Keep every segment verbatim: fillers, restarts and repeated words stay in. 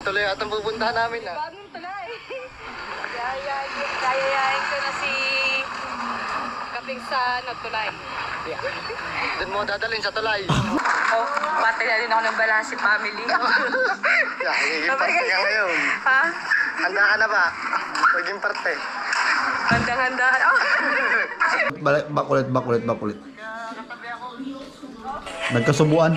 tuloy at ang pupuntahan namin ah. Bagong tulay. Yayayain ko na si Kaping sa nagtulay. Yeah. Doon mo dadalhin sa tulay. Oh, pati na rin ako ng balance family. Yeah, higiging parte ka ngayon. Ha? Handa ka na ba? Maging parte. Handang-handa. Oh. Balik, bakulit, bakulit, bakulit. Nagkasubuan.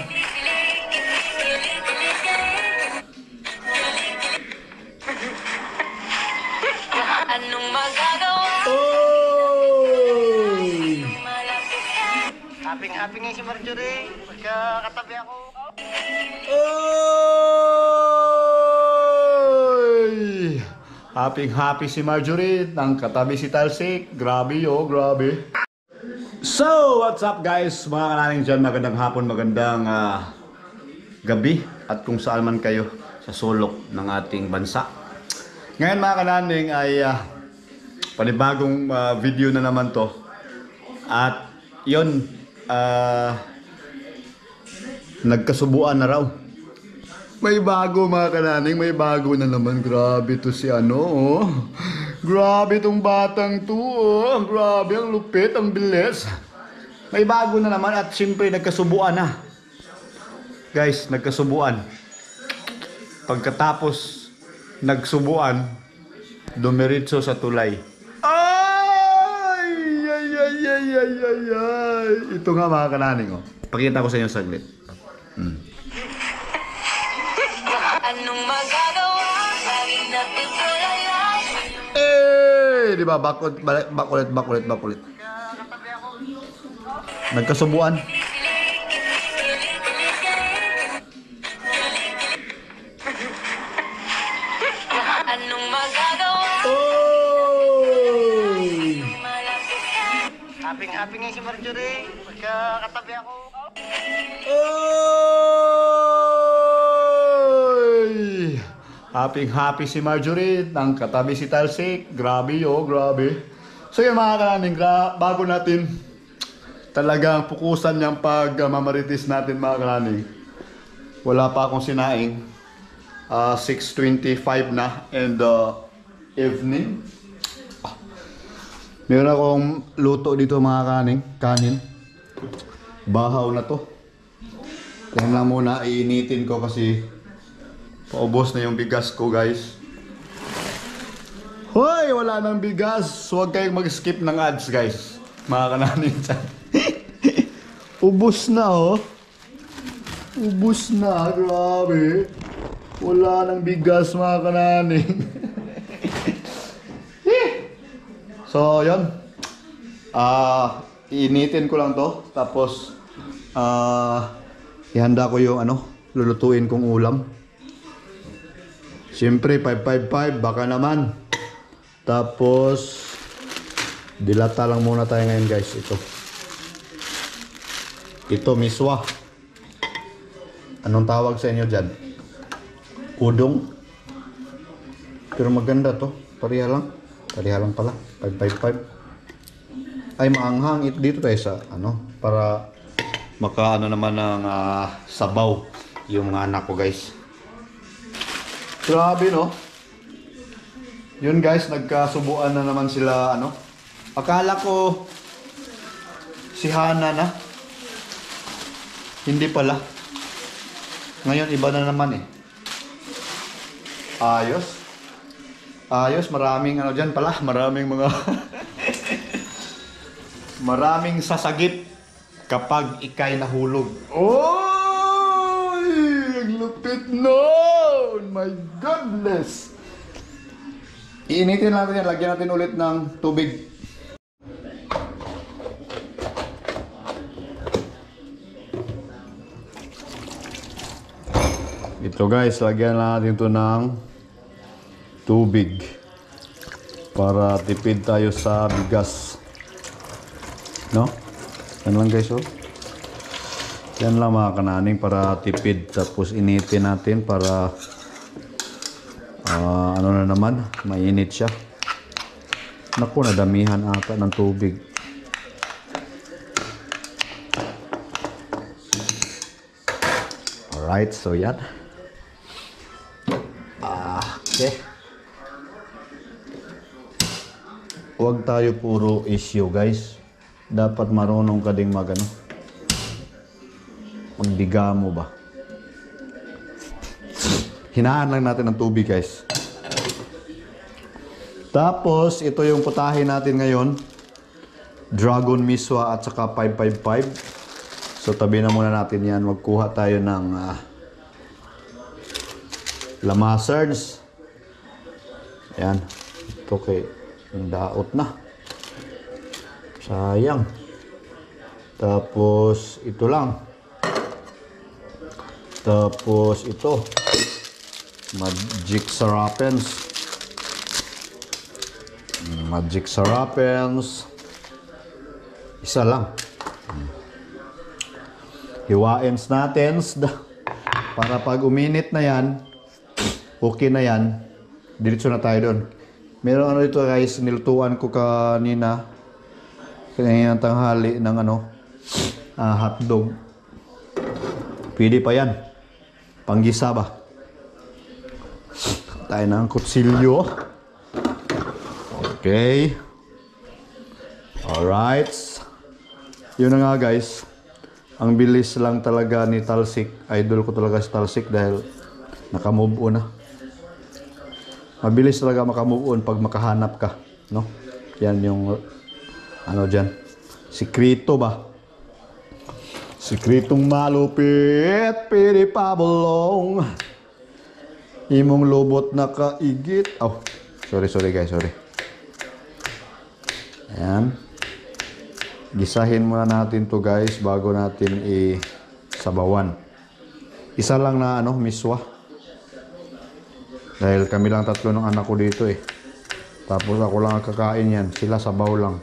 Anong magagawa? Oh! Happy-happy nga si Marjorie. Pagka katabi ako. Oy! Happy-happy si Marjorie. Nang katabi si Talsik. Grabe yo, grabe. So, what's up guys? Mga kanaling dyan, magandang hapon, magandang uh, gabi. At kung saan man kayo sa sulok ng ating bansa. Ngayon mga kanaling ay uh, panibagong uh, video na naman to. At yun, uh, nagkasubuan na raw. May bago mga kanaling, may bago na naman. Grabe to si ano oh. Grabe tong batang to oh. Grabe, ang lupit, ang bilis. May bago na naman at siyempre nagkasubuan na. Guys, nagkasubuan. Pagkatapos nagsubuan, dumiritso sa tulay. Ay! Ay, ay, ay, ay, ay, ay. Ito nga mga kananing oh. Pakita ko sa inyo saglit. Hmm. Anong magagawa? Laging natin tulay. Eh, di ba? Bakulit, bakulit, bakulit, bakulit. Nagkasubuan. Anong magagawa? Oh! Happy-happy nga si Marjorie. Pagka katabi ako. Oy! Happy-happy si Marjorie. Nang katabi si Talsik. Grabe yo, grabe. So yun mga kananing, bago natin talagang pukusan yung pagmamaritis natin mga kananing. Wala pa akong sinaing. Uh, six twenty-five na in the evening. Ah. Meron akong luto dito mga kananing. Kanin. Bahaw na to. Yan lang muna, iinitin ko kasi paubos na yung bigas ko guys. Hoy! Wala nang bigas. Huwag kayong mag-skip ng ads guys. Mga kananin dyan. Ubos na oh. Ubos na. Grabe. Wala nang bigas mga kananin. So yun. Ah, uh, iinitin ko lang to. Tapos ah uh, ihanda ko yung ano, lulutuin kong ulam. Siyempre five five five baka naman. Tapos dilata lang muna tayo ngayon guys. Ito. Ito miswa. Anong tawag sa inyo dyan? Udong. Pero maganda to. Pareha lang. Pareha lang pala. five five five. Ay maanghang. Ito dito tayo sa ano. Para makaano naman ng uh, sabaw yung mga anak ko guys. Grabe no. Yun guys, nagkasubuan na naman sila ano. Akala ko si Hana na. Hindi pala. Ngayon iba na naman eh. Ayos. Ayos, maraming ano diyan pala, maraming mga maraming sasagip kapag ikay nahulog. Oy! Ang lupit nun! My goodness! Iinitin natin yan. Lagyan natin ulit ng tubig. Ito guys, lagyan natin ito ng tubig. Para tipid tayo sa bigas. No? Yan lang guys oh. Yan lang mga kananing para tipid. Tapos initin natin para uh, ano na naman, mainit siya. Naku, nadamihan ata ng tubig. Alright, so yan. Ah, okay. Huwag tayo puro issue, guys. Dapat marunong ka ding magano. Magdiga mo ba? Hinaan lang natin ng tubig, guys. Tapos, ito yung putahe natin ngayon. Dragon Miswa at saka five five five. So, tabi na muna natin yan. Magkuha tayo ng uh, lamasards. Ayan. Ito kay daot na. Sayang. Tapos, ito lang. Tapos, ito. Magic Sarapens. Magic Sarapens. Isa lang. Hiwain natin. Para pag uminit na yan, okay na yan. Diretso na tayo doon. Meron ano dito guys, nilutuan ko kanina. Kanina tanghali ng ano, uh, hotdog. Pwede pa yan. Panggisa ba? Tayo ng kutsilyo. Okay. Alright. Yun na nga guys. Ang bilis lang talaga ni Talsik. Idol ko talaga si Talsik dahil nakamove on na. Mabilis talaga makamove on pag makahanap ka. No? Yan yung ano dyan. Sikreto ba? Sikretong malupit. Piri pabulong. Imong lubot na kaigit. Oh, sorry, sorry guys, sorry. Ayan. Gisahin muna natin to guys bago natin i-sabawan. Isa lang na ano, miswa. Dahil kami lang tatlo ng anak ko dito eh. Tapos ako lang ang kakain yan. Sila sabaw lang.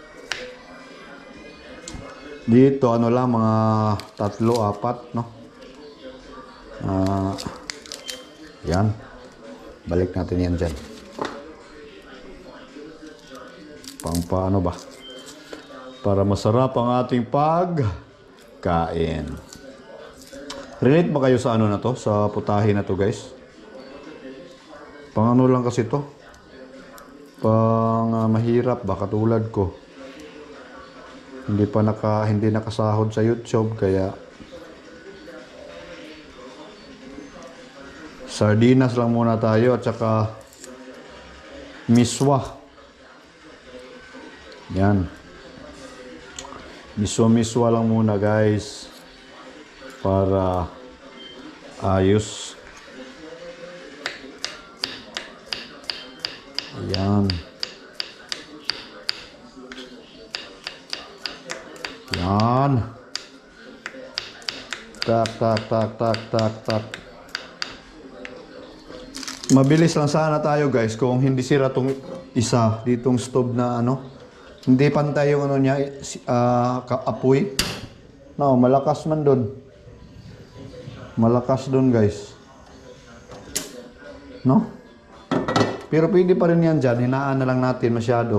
Dito ano lang, mga tatlo, apat, no? Ah... Uh, Yan. Balik natin yan dyan. Pang paano ba? Para masarap ang ating pagkain. Relate ba kayo sa ano na to? Sa putahe na to guys? Pang ano lang kasi to? Pang uh, mahirap ba? Katulad ko. Hindi pa naka, hindi nakasahod sa YouTube kaya sardinas lang muna tayo at saka miswa. Yan. Miswa-miswa lang muna guys. Para ayos. Yan. Yan. Tak, tak, tak, tak, tak, tak. Mabilis lang sana tayo guys kung hindi sira tong isa ditong stove na ano. Hindi pantay yung ano niya, uh, apoy. No, malakas man doon. Malakas doon guys. No? Pero pwede pa rin yan dyan. Hinaan na lang natin masyado.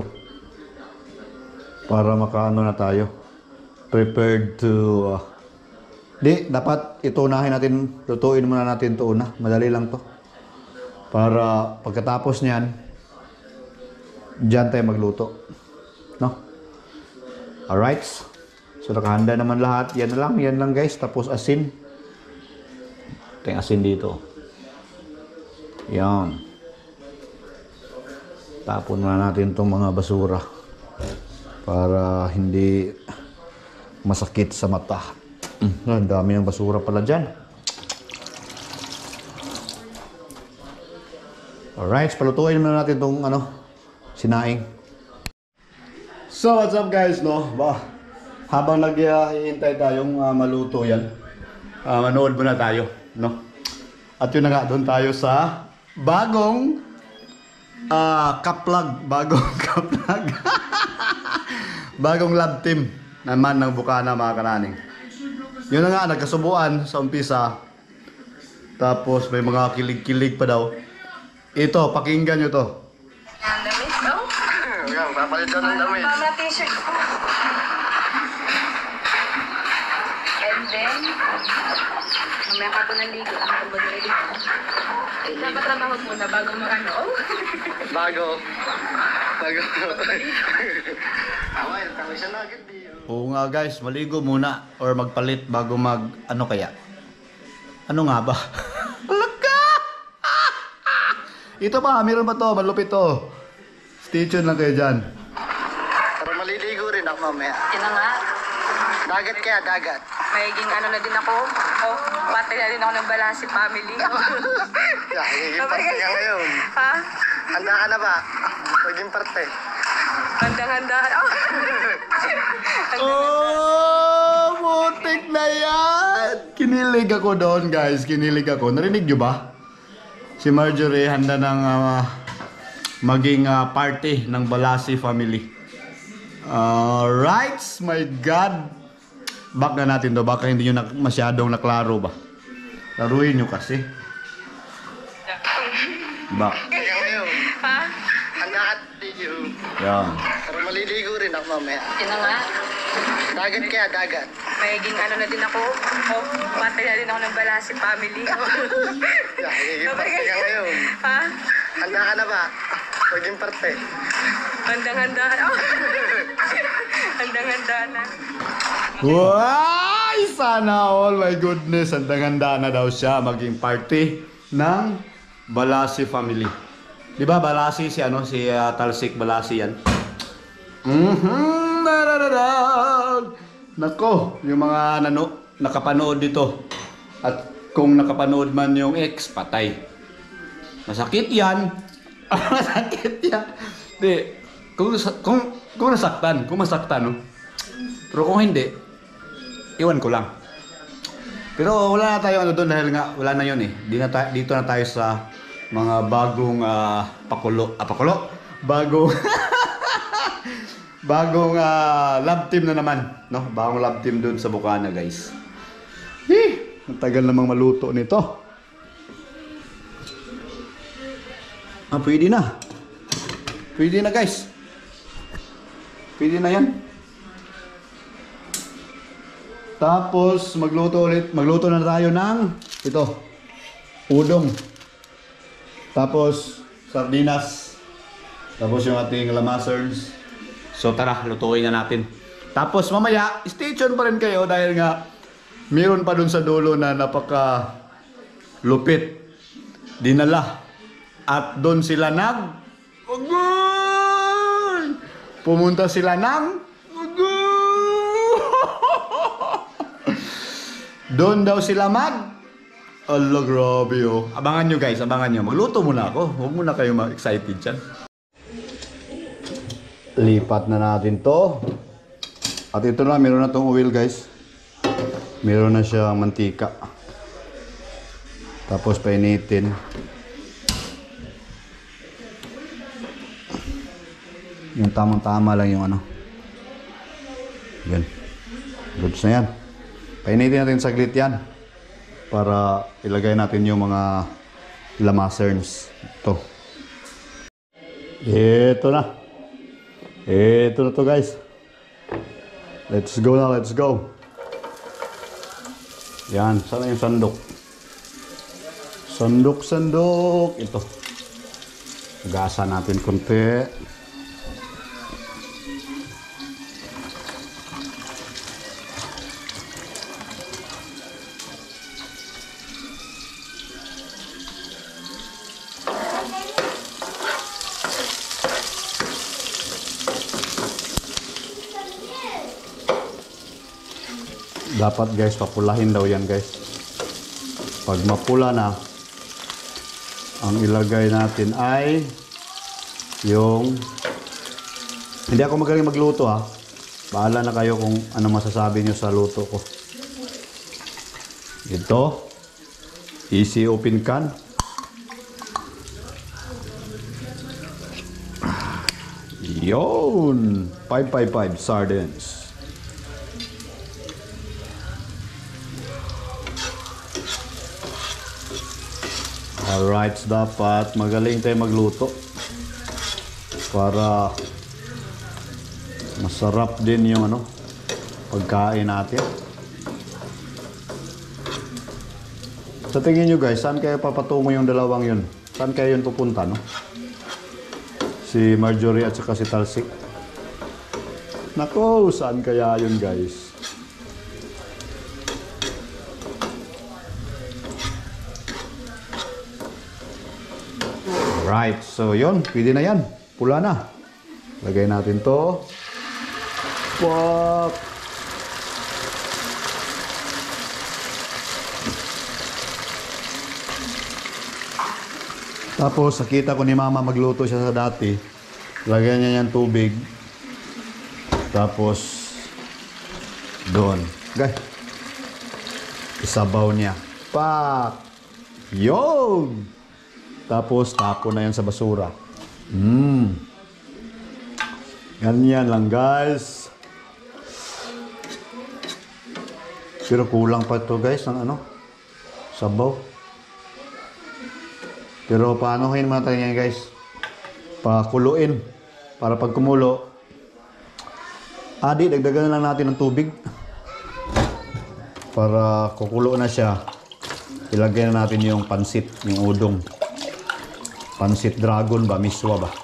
Para makaano na tayo. Prepared to... Uh, di, dapat itunahin natin. Lutuin muna natin ito una. Madali lang to. Para pagkatapos niyan, dyan tayo magluto. No? Alright. So nakahanda naman lahat. Yan na lang. Yan lang guys. Tapos asin. Ito yung asin dito. Yan. Tapon na natin itong mga basura. Para hindi masakit sa mata. Mm, ang dami ng basura pala dyan. Alright, palutuin muna natin itong ano, sinaing. So what's up guys, no? Ba, habang nag-iintay tayong uh, maluto yan, uh, manood muna tayo, no? At yun na nga, doon tayo sa bagong uh, kaplag, bagong kaplag. Bagong lab team naman ng Bukana mga kananing. Yun na nga, nagkasubuan sa umpisa. Tapos may mga kilig-kilig pa daw. Ito, pakinggan nyo to. Ang damit, no? Yan, papalit daw ng damit. Mama t-shirt ko. And then, mamaya ka po naligo. Ako ba naligo? Ay, dapat trabaho muna bago mag-ano. Bago. Bago. Away, tawag siya na agad di. Oo nga guys, maligo muna or magpalit bago mag ano kaya? Ano nga ba? Alaka! Ito pa, meron ba to? Malupit to. Stay tuned lang kayo dyan. Para maliligo rin ako mamaya. Yan na nga. Dagat kaya, dagat. Mayiging ano na din ako. Oh, patay na din ako ng Balansi family. Yeah, higiging parte ka ngayon. Ha? Handa ka na ba? Higiging parte. Handang-handa. Oh. Oh, mutik na yan! Kinilig ako doon guys, kinilig ako. Narinig nyo ba? Si Marjorie handa ng ah, maging ah, party ng Balasi family. Alright, my God! Back na natin to, baka hindi nyo na, masyadong naklaro ba? Laruin nyo kasi. Back. Kaya ngayon. Ha? Handa ka di. Yan. Para maliligo rin ako mamaya. Yan na nga. Dagat kaya, dagat. Mayiging ano na din ako. Oh, patay na din ako ng Balansi family. Yeah, higiging parte ka ngayon. Ha? Handa ka na ba? Higiging parte. Handang-handa. Oh. Handang-handa na. Wow! Sana all, my goodness. Handang-handa na daw siya maging party ng Balasi family. Di ba Balasi si ano si uh, Talsik Balasi yan? Mhm. Nako, yung mga nano nakapanood dito. At kung nakapanood man yung ex, patay. Masakit yan. Masakit yan. Di, kung kung kung nasaktan, kung masaktan, no? Pero kung hindi, iwan ko lang. Pero wala na tayo ano doon dahil nga wala na yun eh. Di na tayo, dito na tayo sa mga bagong uh, pakulo. Ah, pakulo? Bagong bagong uh, love team na naman, no? Bagong love team doon sa Bukana, guys. Heh, ang tagal namang maluto nito. Ah, pwede na. Pwede na, guys. Pwede na yan. Tapos magluto ulit, magluto na tayo ng ito, udong. Tapos sardinas. Tapos yung ating lamaserns. So tara, lutuin na natin. Tapos mamaya, stay tuned pa rin kayo dahil nga meron pa dun sa dulo na napaka lupit. Dinala. At doon sila nag Agoy! Pumunta sila ng doon daw sila mag Allah, grabe oh. Abangan nyo guys, abangan nyo. Magluto muna ako. Huwag muna kayo ma-excited dyan. Lipat na natin to. At ito na, meron na tong oil guys. Meron na siyang mantika. Tapos painitin. Yung tamang-tama lang yung ano. Yan. Goods na yan. Painitin natin saglit yan. Para ilagay natin yung mga lamaserns. Ito. Ito na. Ito na to guys. Let's go na, let's go. Yan. Sana yung sandok. Sandok, sandok. Ito. Gasa natin konti. Dapat guys, papulahin daw yan guys. Pag mapula na, ang ilagay natin ay yung... Hindi ako magaling magluto ha. Bahala na kayo kung ano masasabi nyo sa luto ko. Ito. Easy open can. Yun. five five five sardines. Alright, dapat magaling tayo magluto para masarap din yung ano pagkain natin. Sa tingin nyo guys, saan kaya papatungo yung dalawang yun? Saan kaya yun pupunta, no? Si Marjorie at saka si Talsik. Nako, saan kaya yun guys? Right, so yun, pwede na yan. Pula na. Lagay natin to. Fuck! Tapos, nakita ko ni Mama magluto siya sa dati. Lagyan niya yung tubig. Tapos, doon. Gay. Isabaw niya. Pak! Yun! Tapos, tapo na yan sa basura. Mmm. Ganyan lang, guys. Pero kulang pa ito, guys, ng ano? Sabaw. Pero paano kayo naman tayo yan, guys? Pakuluin. Para pag kumulo, adi, dagdagan na lang natin ng tubig. Para kukulo na siya, ilagay na natin yung pansit, yung udong. Pansit dragon ba? Miswa ba?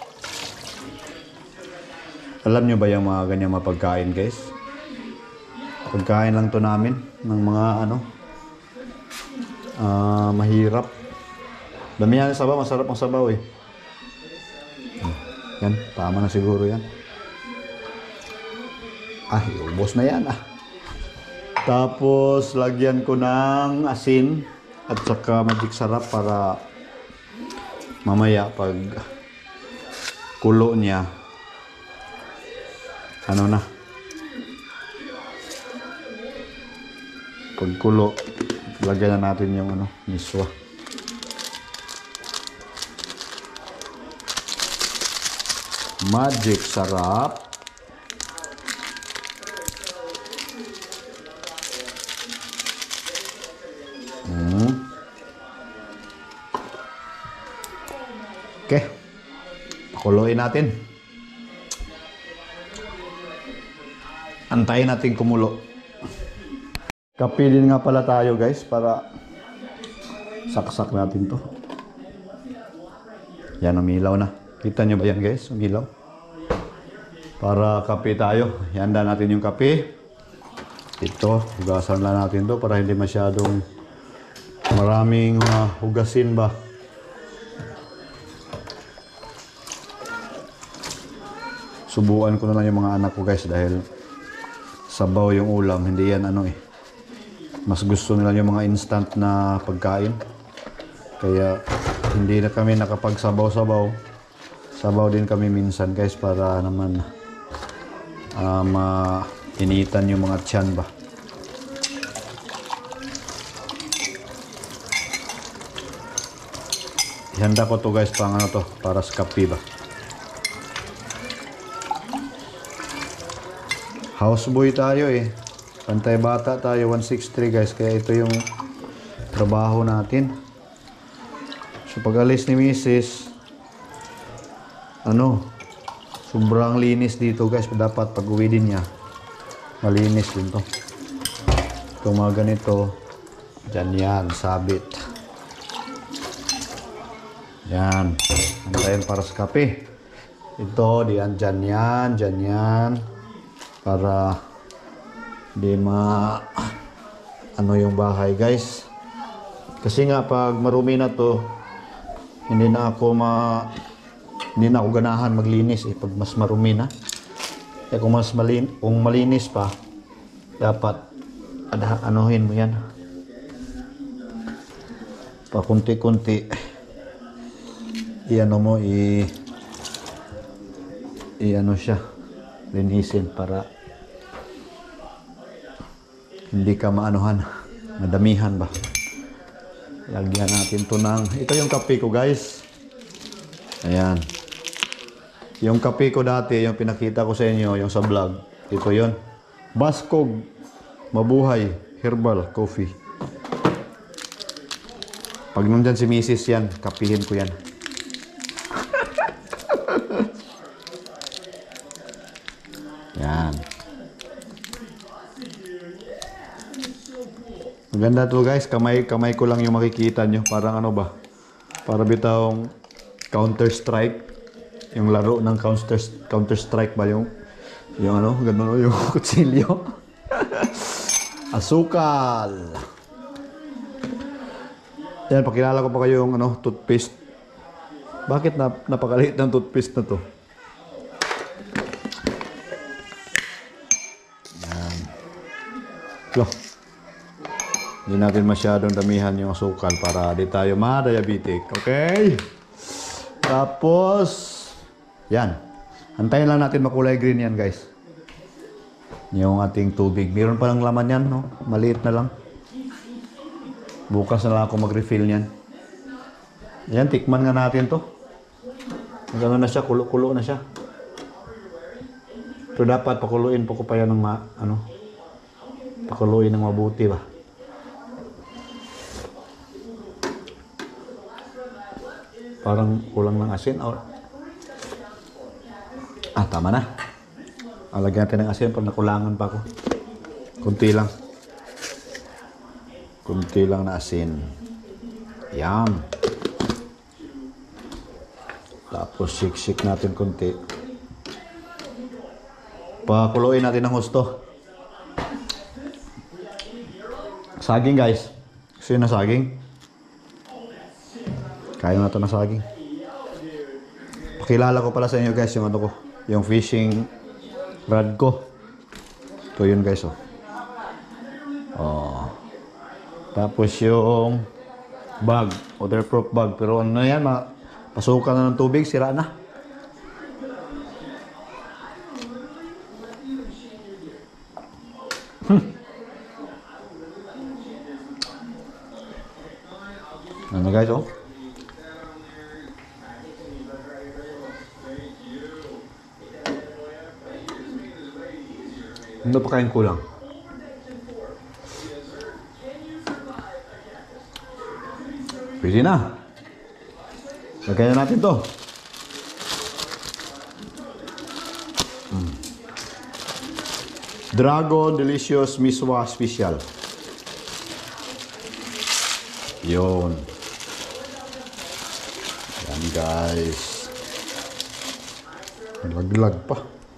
Alam nyo ba yung mga ganyang mga pagkain, guys? Pagkain lang to namin ng mga ano, uh, mahirap. Damihan ng sabaw, masarap ang sabaw eh. Yan, tama na siguro yan. Ah, iubos na yan ah. Tapos, lagyan ko ng asin at saka magic sarap para mamaya pag kulo niya, ano na, pag kulo, lagyan na natin yung ano, miswa. Magic sarap. Hmm. Okay. Pakuluin natin. Antayin natin kumulo. Kape din nga pala tayo guys para saksak natin to. Yan, umilaw na. Kita nyo ba yan guys? Umilaw. Para kape tayo. Ihanda natin yung kape. Ito, hugasan lang natin to para hindi masyadong maraming uh, hugasin ba. Subuan ko na lang yung mga anak ko guys dahil sabaw yung ulam. Hindi yan ano eh. Mas gusto nila yung mga instant na pagkain. Kaya hindi na kami nakapagsabaw-sabaw. Sabaw din kami minsan guys para naman uh, mainitan yung mga tiyan ba. Ihanda ko to guys pang ano to, para sa kape ba. Houseboy tayo eh. Pantay bata tayo, one sixty-three guys. Kaya ito yung trabaho natin. So pag alis ni Missus, ano, sobrang linis dito guys. Dapat pag uwi din niya, malinis din to. Itong mga ganito, dyan yan, sabit. Yan, antayin para sa kape. Ito, diyan, dyan yan, dyan yan. Para di ma ano yung bahay guys. Kasi nga pag marumi na to, hindi na ako ma hindi na ako ganahan maglinis eh pag mas marumi na. Kaya kung mas malin kung malinis pa, dapat ada anuhin mo yan. Pa kunti-kunti i-ano mo i i-ano siya, linisin para hindi ka maanuhan, madamihan ba. Lagyan natin to ng, ito yung kape ko guys. Ayan. Yung kape ko dati, yung pinakita ko sa inyo, yung sa vlog. Ito yon. Baskog Mabuhay Herbal Coffee. Pag nandyan si Missus yan, kapihin ko yan. Yan. Maganda to guys, kamay kamay ko lang yung makikita nyo. Parang ano ba? Para bitawng Counter Strike. Yung laro ng Counter Counter Strike ba yung yung ano, ganun yung kutsilyo. Asukal. Yan, pakilala ko pa kayo yung ano, toothpaste. Bakit na, napakaliit ng toothpaste na to? Yan. Loh. Hindi natin masyadong damihan yung asukal para di tayo ma-diabetic. Okay? Tapos, yan. Antayin lang natin makulay green yan, guys. Yung ating tubig. Meron pa lang laman yan, no? Maliit na lang. Bukas na lang ako mag-refill niyan. Yan, tikman nga natin to. Gano'n na siya, kulo-kulo na siya. Pero dapat pakuluin po ko pa yan ng ma, ano, pakuluin ng mabuti ba. Parang kulang ng asin. Or... Ah, tama na. Alagyan natin ng asin pag nakulangan pa ako. Kunti lang. Kunti lang na asin. Yan. Tapos siksik natin kunti. Pakuluin natin ng husto. Saging guys. Gusto yun na saging? Kaya na ito na saging. Pakilala ko pala sa inyo guys yung ano ko. Yung fishing rod ko. Ito yun guys oh. Oh. Tapos yung bag. Waterproof bag. Pero ano na yan, pasukan na ng tubig, sira na. Hmm. Ano guys oh. Ano pa kayong kulang? Pwede na. Lagyan na natin to. Mm. Dragon Delicious Miswa Special. Yun. Yan guys. Laglag pa.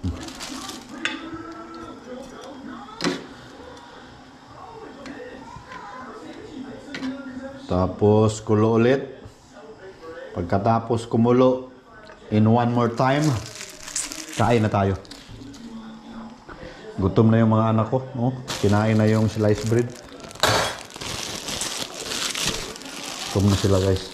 Tapos kulo ulit. Pagkatapos kumulo, in one more time, kain na tayo. Gutom na yung mga anak ko, no? Kinain na yung sliced bread. Gutom na sila guys.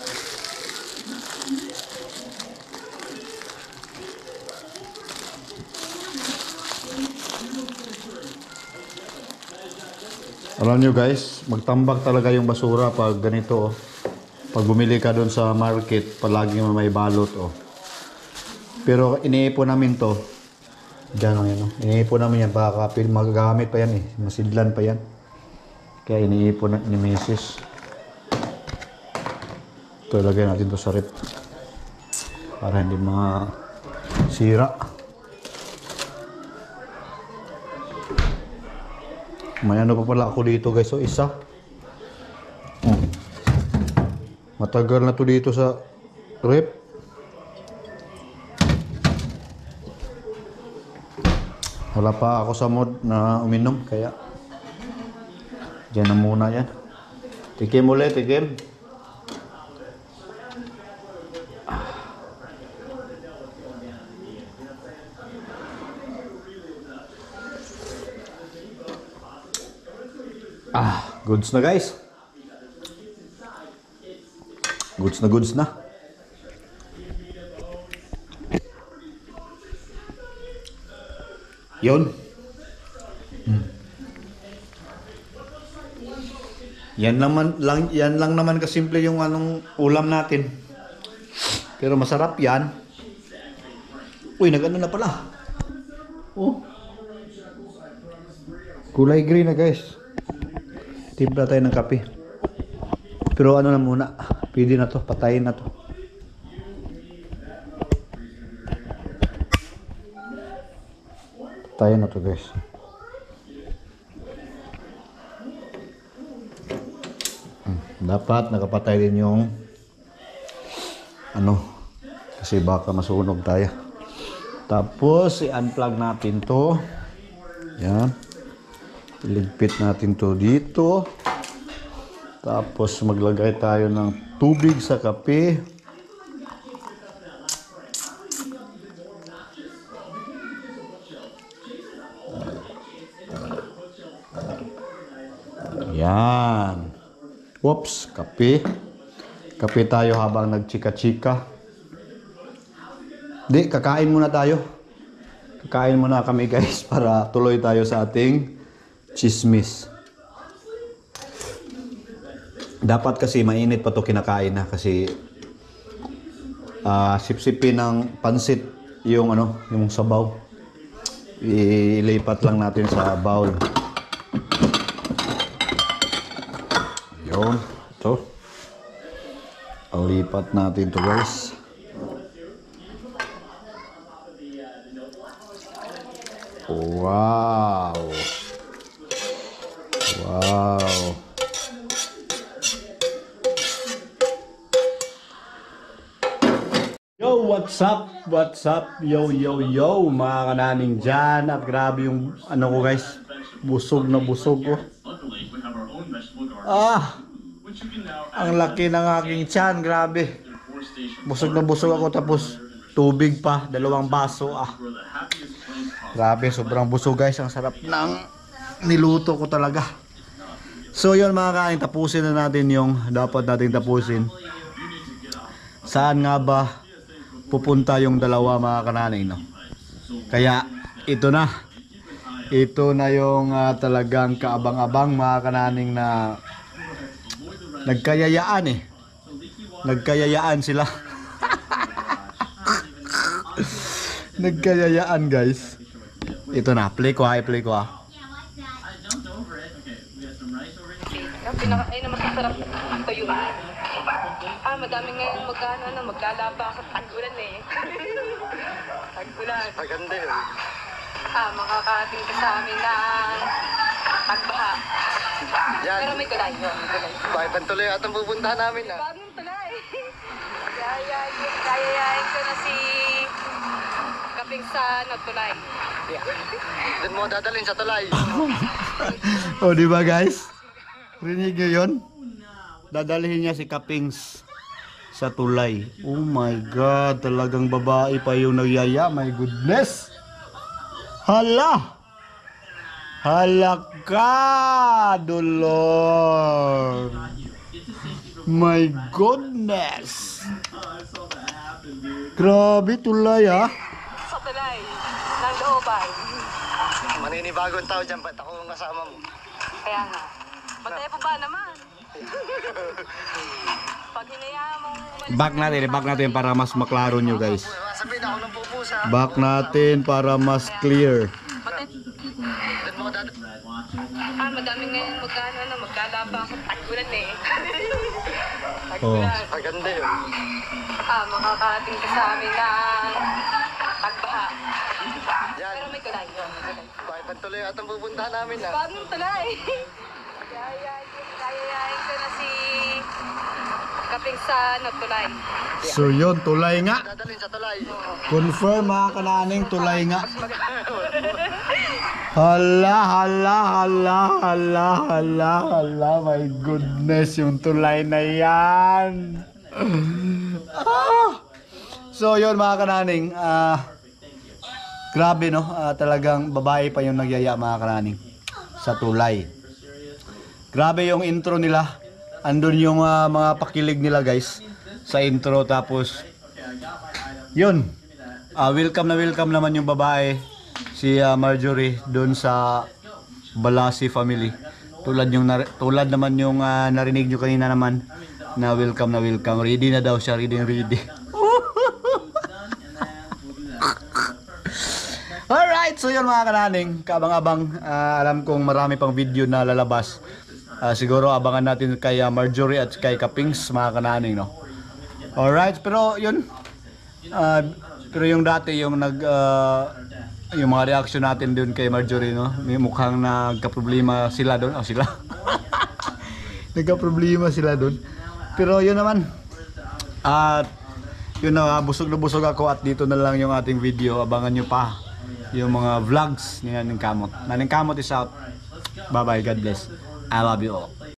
Alam nyo guys, magtambak talaga yung basura pag ganito oh. Pag bumili ka doon sa market, palagi may balot oh. Pero iniipon namin to. Diyan lang yan oh. Iniipon namin yan, baka magagamit pa yan eh. Masidlan pa yan. Kaya iniipon na ni Missus Ito, lagay natin to sa rep. Para hindi mga sira. May ano pa pala ako dito guys, so isa. Oh. Matagal na to dito sa rep. Wala pa ako sa mood na uminom, kaya dyan na muna yan. Tikim ulit, tikim. Ah, goods na guys. Goods na goods na. Yun. Hmm. Yan naman lang, yan lang naman kasimple yung anong ulam natin. Pero masarap yan. Uy, nag-ano na pala. Oh. Kulay green na guys. Timpla tayo ng kape. Pero ano na muna, pwede na to, patayin na to. Patayin na to guys. Dapat nakapatay din yung ano, kasi baka masunog tayo. Tapos i-unplug natin to. Yan. Iligpit natin to dito. Tapos maglagay tayo ng tubig sa kape. Yan. Whoops, kape. Kape tayo habang nagchika-chika. Di, kakain muna tayo. Kakain muna kami guys para tuloy tayo sa ating chismis. Dapat kasi mainit pa to kinakain na kasi uh, sipsipin ng pansit yung ano, yung sabaw. Ilipat lang natin sa bowl. Yun, ito. Lipat natin to guys. Wow. Wow. Yo, what's up? What's up? Yo, yo, yo, mga kananing dyan. At grabe yung ano ko guys. Busog na busog ko. Ah! Ang laki ng aking tiyan, grabe. Busog na busog ako tapos tubig pa, dalawang baso. Ah. Grabe, sobrang busog guys. Ang sarap ng niluto ko talaga. So yun mga kain, tapusin na natin yung dapat nating tapusin. Saan nga ba pupunta yung dalawa mga kananing, no? Kaya ito na. Ito na yung uh, talagang kaabang-abang mga kananing na nagkayayaan eh. Nagkayayaan sila. Nagkayayaan guys. Ito na, play ko ha, play ko ha. Ang pinaka, ay na masasarap tuyuan. Ah, madami ngayon magkano na, maglalaba sa tag-ulan eh. Tag-ulan. Maganda yun. Ah, makakating ka sa amin ng tagbaha. Yan. Pero may tulay yun, may tulay. Bakit ang tuloy at ang pupuntahan namin ah. Bagong tulay. Yayayin, yayayin ko na si Kaping sa ano, tulay. Doon mo dadalhin sa tulay. O, di ba guys? Rinig nyo yun? Dadalhin niya si Kapings sa tulay. Oh my God, talagang babae pa yung nagyaya. My goodness! Hala! Hala ka, Dolor! My goodness! Grabe tulay ah! Sa tulay, ng looban. Maninibagong tao dyan, ba't ako ang kasama mo? Kaya nga. Patay pa ba naman? Pag hinayaan mong umalis Back natin, back natin para mas maklaro nyo guys. Sabihin ako ng pupusa. Back natin para mas clear. Patay. Doon mo dadalhin. Ah, madami ngayon magkano na, maglalaba sa tag-ulan eh. Oh. Tag-ulan. Maganda yun. Ah, makakating ka sa amin ng tagbaha. Yan. Pero may tulay yun, may tulay. Bakit ang tuloy at ang pupuntahan namin ah. Bagong tulay. Yayayin, yayayin ko na si Kaping sa ano, tulay. So yun, tulay nga. Dadalhin sa tulay. Confirm mga kananing, tulay nga. Hala, hala, hala, hala, hala, hala. My goodness, yung tulay na yan. Ah! So yun mga kananing, ah, grabe no, ah, talagang babae pa yung nagyaya mga kananing sa tulay. Grabe yung intro nila. Andun yung ah, mga pakilig nila guys sa intro. Tapos yun, ah, welcome na welcome naman yung babae, si ah, Marjorie doon sa Balasi family. Tulad yung nar- tulad naman yung ah, narinig nyo kanina naman na welcome na welcome. Ready na daw siya, ready ready. Alright, so yun mga kananing, kabang-abang, ah, alam kong marami pang video na lalabas. Ah, siguro abangan natin kay ah, Marjorie at kay Kapings mga kananing, no. Alright, pero yun, ah, pero yung dati yung nag ah, yung mga reaction natin doon kay Marjorie, no, may mukhang nagka-problema sila doon, o sila. Nagka-problema sila doon. Pero yun naman. At yun na, busog na busog ako at dito na lang yung ating video. Abangan nyo pa yung mga vlogs ni Naning Kamot. Naning Kamot is out. Bye bye, God bless. I love you all.